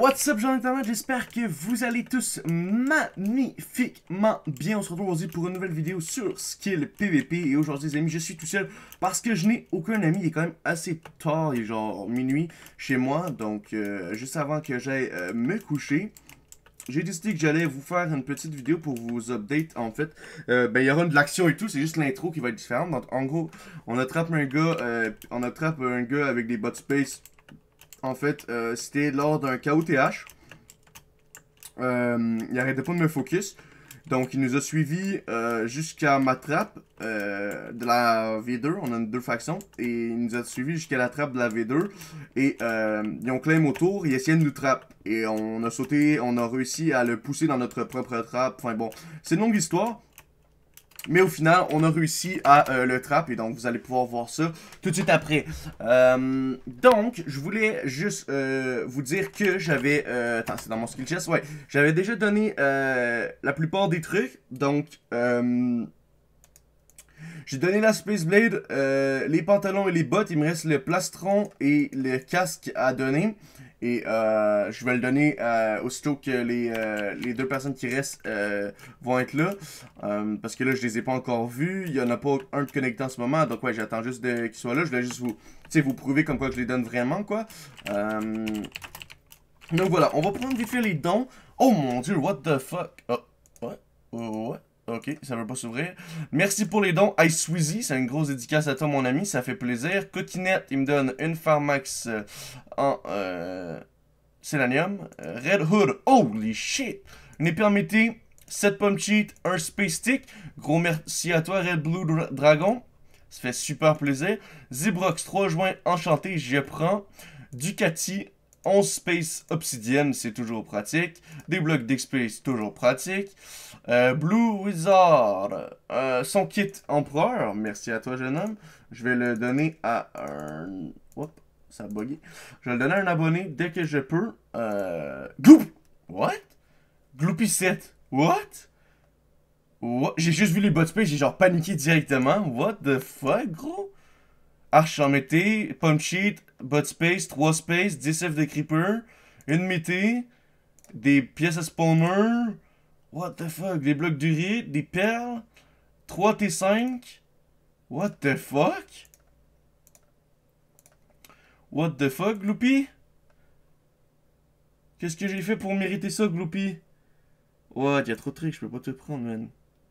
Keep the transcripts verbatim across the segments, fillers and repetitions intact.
What's up, gens d'internet, j'espère que vous allez tous magnifiquement bien. On se retrouve aujourd'hui pour une nouvelle vidéo sur Skill P V P. Et aujourd'hui, les amis, je suis tout seul parce que je n'ai aucun ami. Il est quand même assez tard, il est genre minuit chez moi. Donc, euh, juste avant que j'aille euh, me coucher, j'ai décidé que j'allais vous faire une petite vidéo pour vous update. En fait, euh, ben, il y aura de l'action et tout, c'est juste l'intro qui va être différente. Donc, en gros, on attrape un gars, euh, on attrape un gars avec des bots space. En fait, euh, c'était lors d'un K O T H. Euh, il arrêtait pas de me focus. Donc, il nous a suivis euh, jusqu'à ma trappe euh, de la V deux. On a deux factions. Et il nous a suivis jusqu'à la trappe de la V deux. Et euh, ils ont claim autour. Ils essayaient de nous trapper. Et on a sauté. On a réussi à le pousser dans notre propre trappe. Enfin bon, c'est une longue histoire. Mais au final, on a réussi à euh, le trap et donc vous allez pouvoir voir ça tout de suite après. Euh, donc, je voulais juste euh, vous dire que j'avais... Euh, attends, c'est dans mon skill chest, ouais. J'avais déjà donné euh, la plupart des trucs. Donc, euh, j'ai donné la Space Blade, euh, les pantalons et les bottes. Il me reste le plastron et le casque à donner. Et euh, je vais le donner euh, aussitôt que les, euh, les deux personnes qui restent euh, vont être là. Euh, parce que là, je les ai pas encore vus. Il y en a pas un de connecté en ce moment. Donc ouais, j'attends juste qu'ils soient là. Je voulais juste vous, vous prouver comme quoi je les donne vraiment, quoi. Euh, donc voilà, on va prendre vite fait les dons. Oh mon dieu, what the fuck? Oh, ouais, ouais. Ok, ça veut pas s'ouvrir. Merci pour les dons. Ice Sweezy, c'est une grosse dédicace à toi, mon ami. Ça fait plaisir. Coquinette, il me donne une Pharmax euh, en euh, Selenium. Euh, Red Hood, holy shit. Une épée en mété, sept pommes cheat, un Space Stick. Gros merci à toi, Red Blue Dra Dragon. Ça fait super plaisir. Zibrox, trois joints enchantés, je prends. Ducati, onze Space Obsidienne, c'est toujours pratique. Des blocs d'X P, c'est toujours pratique. Euh, Blue Wizard, euh, son kit Empereur, merci à toi jeune homme. Je vais le donner à un... Hop, ça a bugué. Je vais le donner à un abonné dès que je peux. Euh... Gloop! What? Gloopy sept. What? What? J'ai juste vu les bots space, j'ai genre paniqué directement. What the fuck, gros? Arche en mété, Pump Sheet, Bot Space, trois Space, dix F de Creeper, une mété, des pièces à spawner, what the fuck, des blocs d'urite, des perles, trois T cinq, what the fuck? What the fuck, Gloopy? Qu'est-ce que j'ai fait pour mériter ça, Gloopy? What, y'a trop de trucs, je peux pas te prendre, man.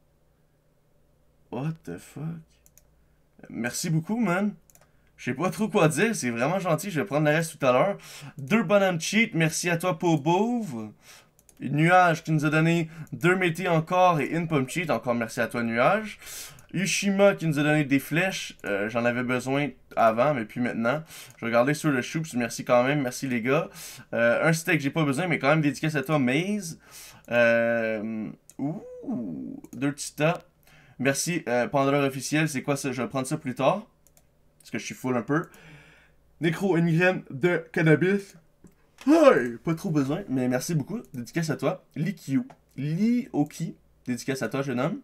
What the fuck? Merci beaucoup, man. Je sais pas trop quoi dire, c'est vraiment gentil, je vais prendre le reste tout à l'heure. Deux bonhommes cheat, merci à toi pour Beauve. Nuage qui nous a donné deux métés encore et une pomme cheat, encore merci à toi Nuage. Ushima qui nous a donné des flèches, euh, j'en avais besoin avant, mais puis maintenant. Je vais regarder sur le choups, merci quand même, merci les gars. Euh, un steak, j'ai pas besoin, mais quand même dédicace à toi Maze. Euh, ouh, deux Tita. Merci, euh, Pandora officiel, c'est quoi ça? Je vais prendre ça plus tard. Parce que je suis full un peu. Nécro, une graine de cannabis. Hey, pas trop besoin, mais merci beaucoup. Dédicace à toi. Likyu. Lioki. Dédicace à toi, jeune homme.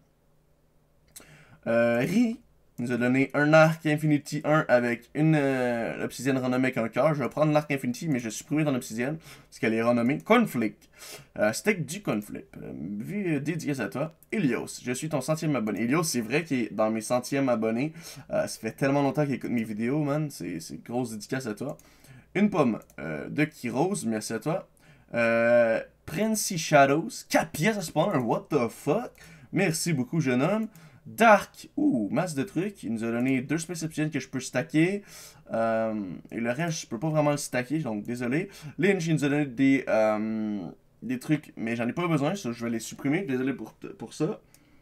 Euh, Ri nous a donné un arc Infinity un avec une euh, obsidienne renommée avec un cœur. Je vais prendre l'arc Infinity, mais je suis privé dans l'obsidienne parce qu'elle est renommée Conflict. Euh, steak du Conflict. Euh, vu, euh, dédicace à toi. Elios, je suis ton centième abonné. Elios, c'est vrai qu'il est dans mes centièmes abonnés. Euh, ça fait tellement longtemps qu'il écoute mes vidéos, man. C'est grosse dédicace à toi. Une pomme euh, de Kyros, merci à toi. Euh, Princey Shadows, quatre pièces à spawner, what the fuck? Merci beaucoup, jeune homme. Dark, ouh, masse de trucs. Il nous a donné deux Space Obsidian que je peux stacker. Euh, et le reste, je peux pas vraiment le stacker, donc désolé. Lynch, il nous a donné des, euh, des trucs, mais j'en ai pas besoin, ça, je vais les supprimer. Désolé pour, pour ça.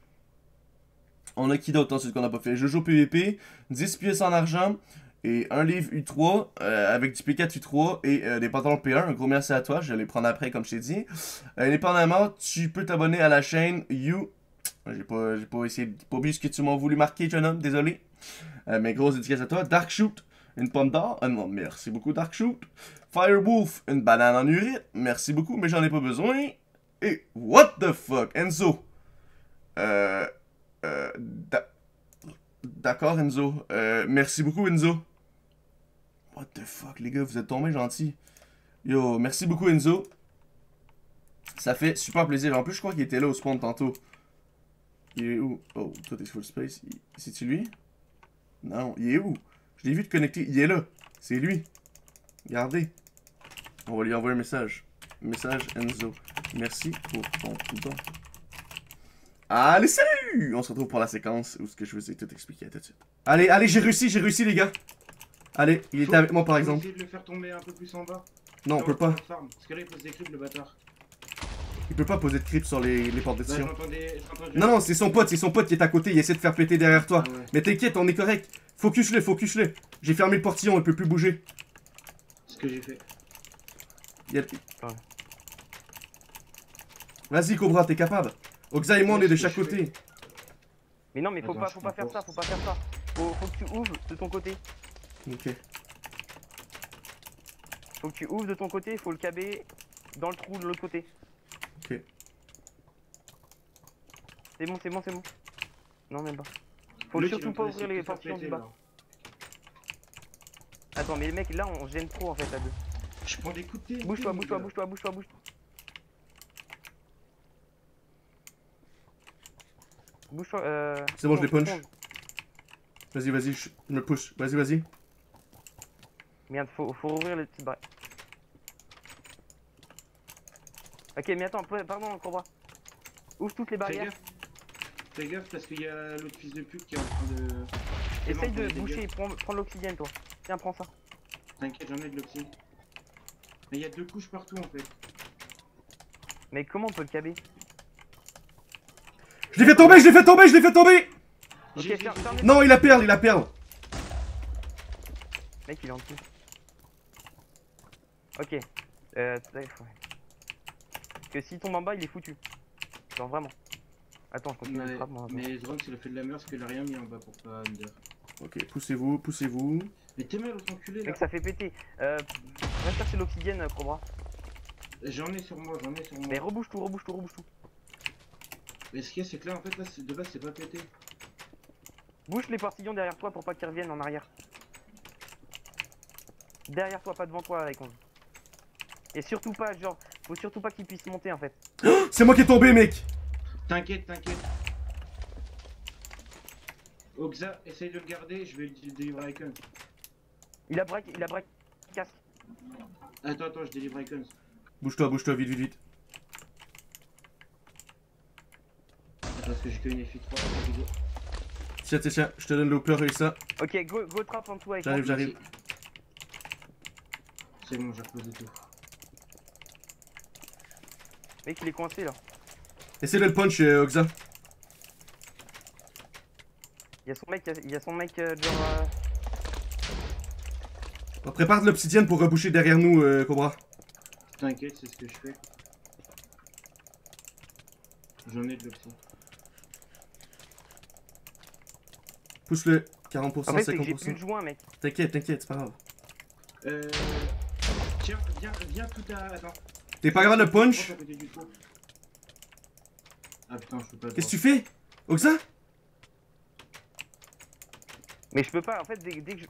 On a qui d'autre ensuite qu'on n'a pas fait? Jojo P V P, dix pièces en argent. Et un livre U trois euh, avec du P quatre U trois et euh, des pantalons P un. Un gros merci à toi, je vais les prendre après comme je t'ai dit. Euh, indépendamment, tu peux t'abonner à la chaîne You. J'ai pas, j'ai pas essayé, pas oublié ce que tu m'as voulu marquer, jeune homme, désolé. Euh, mais grosse dédicace à toi. Dark Shoot, une pomme d'or. Euh, non, merci beaucoup, Dark Shoot. Firewolf, une banane en urite. Merci beaucoup, mais j'en ai pas besoin. Et what the fuck, Enzo. Euh. Euh. D'accord, Enzo. Euh, merci beaucoup, Enzo. What the fuck, les gars, vous êtes tombés gentils. Yo, merci beaucoup, Enzo. Ça fait super plaisir. En plus, je crois qu'il était là au spawn tantôt. Il est où? Oh, toi t'es full space. C'est-tu lui? Non, il est où? Je l'ai vu te connecter. Il est là. C'est lui. Regardez. On va lui envoyer un message. Message Enzo. Merci pour ton don. Allez, salut! On se retrouve pour la séquence où ce que je vous ai tout expliqué tout de suite. Allez, allez, j'ai réussi, j'ai réussi, les gars. Allez, il était avec moi par exemple. Essayer de le faire tomber un peu plus en bas. Non, on peut pas. Parce que là, il pose des clips, le bâtard. Il peut pas poser de creep sur les, les portes Bah, d'édition. j'entendais. Non, non, c'est son pote, c'est son pote qui est à côté. Il essaie de faire péter derrière toi. Ah ouais. Mais t'inquiète, on est correct. Focus-le, focus-le. J'ai fermé le portillon, il peut plus bouger. C'est ce que j'ai fait. Il y a- Vas-y, Cobra, t'es capable. Oxa et moi, on est de chaque côté. Mais non, mais faut Attends, pas, je faut pas faire comprends. ça, faut pas faire ça. Faut, faut que tu ouvres de ton côté. Ok. Faut que tu ouvres de ton côté, faut le caber dans le trou de l'autre côté. Ok. C'est bon, c'est bon, c'est bon. Non, même pas. Faut L'autre, il est surtout en pas train ouvrir d'essayer de les tout faire portillons du péter, bas. là. Attends, mais les mecs, là, on gêne trop en fait à deux. Je prends des coups de pied. Bouge-toi, bouge-toi, bouge-toi, bouge-toi, bouge-toi. Bouge-toi, euh... C'est bon, je les fonce, punch. fonce. Vas-y, vas-y, je je me push. Vas-y, vas-y. Merde, faut, faut ouvrir les petites barres. Ok, mais attends, pardon, Cobra. Ouvre toutes les Fais barrières. gaffe. Fais gaffe parce qu'il y a l'autre fils de pute qui est en train de. Essaye Vraiment, de des boucher, dégâts. prends, prends l'oxygène, toi. Tiens, prends ça. T'inquiète, j'en ai de l'oxy. Mais il y a deux couches partout en fait. Mais comment on peut le caber? Je l'ai fait tomber, je l'ai fait tomber, je l'ai fait tomber! Ok, J'ai- ferme, j'ai- ferme les- Non, il a perle, il a perle. Mec, il est en dessous. Ok. Euh, ouais. Parce que s'il tombe en bas, il est foutu. Genre vraiment. Attends, je continue Ouais, de frappe, moi. mais Zron, il a fait de la merde parce qu'il a rien mis en bas pour pas me dire. Ok, poussez-vous, poussez-vous. Mais t'es mal au enculé là. Mec, ça fait péter. Euh, va chercher l'oxygène, Cobra. J'en ai sur moi, j'en ai sur moi. Mais rebouche tout, rebouche tout, rebouche tout. Mais ce qu'il y a, c'est que là en fait, là, c'est- de base, c'est pas pété. Bouche les portillons derrière toi pour pas qu'ils reviennent en arrière. Derrière toi, pas devant toi, avec on. Et surtout pas, genre, faut surtout pas qu'ils puissent monter en fait. C'est moi qui est tombé, mec. T'inquiète, t'inquiète. Oxa, essaye de le garder, je vais le délivrer Icon. Il a break, il a break casque. Attends, attends, je délivre Icon. Bouge-toi, bouge-toi, vite, vite, vite. Parce que j'ai que une F I trois. Tiens, tiens, tiens, je te donne l'hooper et ça. Ok, go, go trap en dessous avec J'arrive, moi. j'arrive. C'est bon, j'ai reposé tout. Mec, il est coincé là. Essaye de le punch, euh, Oxa. Il y a son mec, il y a son mec, euh, genre. Euh... On prépare de l'obsidienne pour reboucher derrière nous, euh, Cobra. T'inquiète, c'est ce que je fais. J'en ai de l'option. Pousse-le. quarante pour cent, En fait, c'est que cinquante j'ai pour plus cent. de joints, mec. T'inquiète, t'inquiète, c'est pas grave. Euh. Tiens, viens, viens tout à. Attends. T'es pas grave de punch? Rentre à côté du trou. Ah putain, je peux pas. Qu'est-ce que tu fais? Oxa? Mais je peux pas, en fait, dès, dès que je.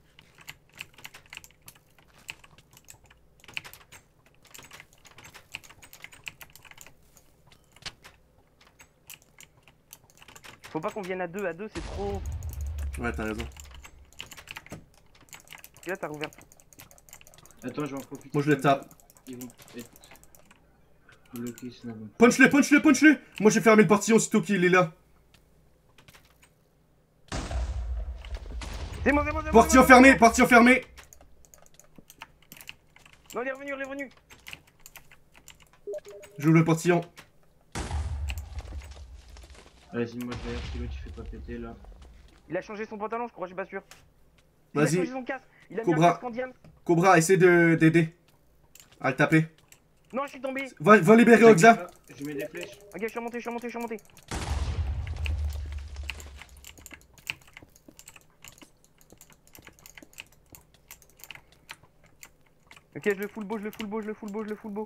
Faut pas qu'on vienne à deux, à deux c'est trop. Ouais, t'as raison. Et là, t'as rouvert. Attends, je vais en profiter. Moi, je le tape. Ils vont être bloqués sinon. Punch-le, punch-le, punch-le! Moi, j'ai fermé le portillon aussitôt qu'il est là. C'est bon, c'est bon, c'est bon. Portillon fermé, portillon fermé! Non, il est revenu, il est revenu. J'ouvre le portillon. Vas-y, moi je vais si l'autre il fait pas péter là. Il a changé son pantalon, je crois, je suis pas sûr. Il a Vas-y. changé son casque. Il a mis Cobra. un casque en diamant. Cobra, essaie de d'aider. À le taper. Non, je suis tombé. Va, va libérer Oxa. Je mets des flèches. Ok, je suis remonté, je suis remonté, je suis remonté. Ok, je le full beau, je le full beau, je le full beau, je le full beau.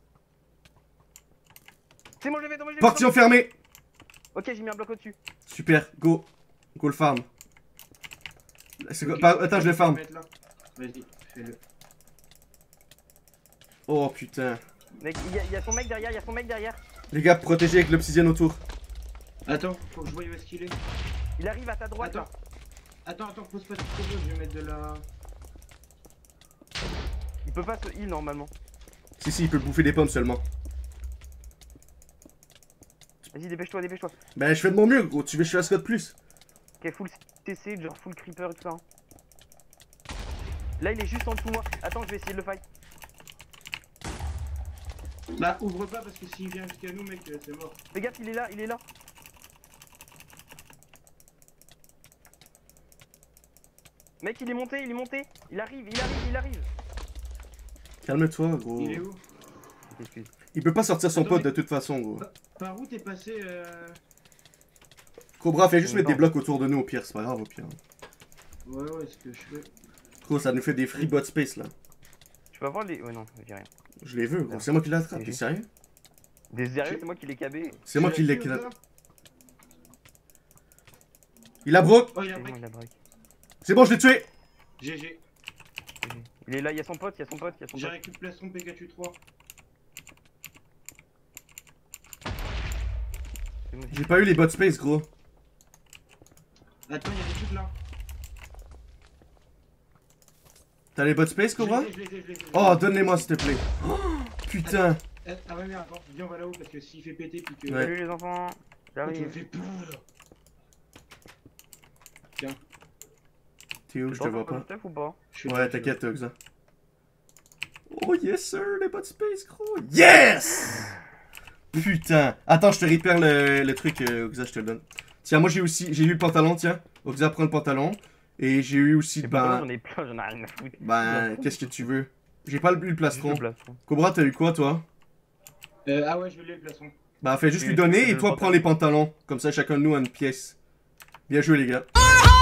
C'est bon, je l'ai fait tomber, je l'ai fait Portillon tomber. fermé. Ok, j'ai mis un bloc au-dessus. Super, go. Go le farm. C'est quoi- Ok, pas- Attends, je le vais farm. mettre là. Vas-y, fais-le. Oh putain. Mec, il y, a- il y a son mec derrière, il y a son mec derrière. Les gars, protégez avec l'obsidienne autour. Attends, faut que je voie où est-ce qu'il est. Il arrive à ta droite Attends. là. Attends, attends, pose pas de problème, je vais mettre de la... Il peut pas se heal normalement. Si, si, il peut bouffer des pommes seulement. Vas-y, dépêche-toi, dépêche-toi. Ben, je fais de mon mieux, gros. Tu veux que je fasse quoi de plus? Ok, full T C, genre full creeper et tout ça. hein. Là, il est juste en dessous de moi. Attends, je vais essayer de le fight. Bah, ouvre pas parce que s'il vient jusqu'à nous, mec, euh, c'est mort. Fais gaffe, il est là, il est là. Mec, il est monté, il est monté. Il arrive, il arrive, il arrive. Calme-toi, gros. Il est où? Excuse. Il peut pas sortir son Attends, pote mais- de toute façon, gros. Par où t'es passé euh... Cobra, fais juste Non. mettre des blocs autour de nous au pire, c'est pas grave au pire. Ouais, ouais, ce que je fais. Gros, ça nous fait des free bot space là. Tu peux avoir les. Ouais, non, je dis rien. Je les veux, gros. C'est moi qui l'attrape, t'es sérieux? Des sérieux, c'est moi qui l'ai cabé. C'est moi Tu qui l'as l'ai. tué, ou pas? Il a broke! Oh, il a C'est bon, break. il a break. C'est bon, je l'ai tué! G G. Il est là, il y a son pote, il y a son pote, il y a son J'ai pote. récupéré son Pikachu trois. C'est bon. J'ai pas eu les bot space, gros. Attends, il y a des trucs là. T'as les bot space, Je Cobra? les ai, je les ai, je les ai, je les ai. Oh, donne-les-moi s'il te plaît. Oh, putain! Eh, Ah ouais, merde, attends, viens, on va là-haut parce que s'il fait péter, puis que. Ouais. Salut les enfants. Oh, tu me J'arrive. fais peur. T'es où? Je te vois pas. Stuff ou pas? Je suis Ouais, là, t'inquiète, Oxa. Oh yes sir, les bot space, gros. Yes! Putain. Attends, je te récupère le, le truc, euh, Oxa, je te le donne. Tiens, moi j'ai aussi, j'ai eu le pantalon, tiens. Oxa, prends le pantalon. Et j'ai eu aussi, C'est pas ben, j'en ai plein, j'en ai rien à foutre. ben, qu'est-ce que tu veux? J'ai pas le, le Juste plastron. le plastron. Cobra, t'as eu quoi, toi? Euh, ah ouais, je vais le plastron. Bah, fais juste Oui, lui donner je et le toi, pantalon. prends les pantalons. Comme ça, chacun de nous a une pièce. Bien joué, les gars.